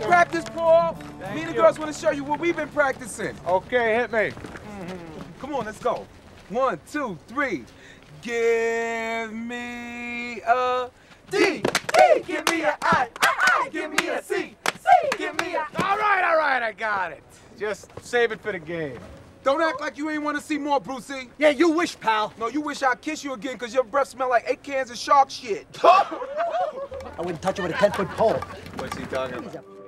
practice, Paul. Thank Me and the you. girls want to show you what we've been practicing. Okay, hit me. Come on, let's go. 1, 2, 3. Give me a D. D. Give me a I. I. Give me a C. C. Give me a... All right, I got it. Just save it for the game. Don't act like you ain't want to see more, Brucey. Yeah, you wish, pal. No, you wish I'd kiss you again because your breath smell like 8 cans of shark shit. I wouldn't touch it with a 10-foot pole. What's he talking about?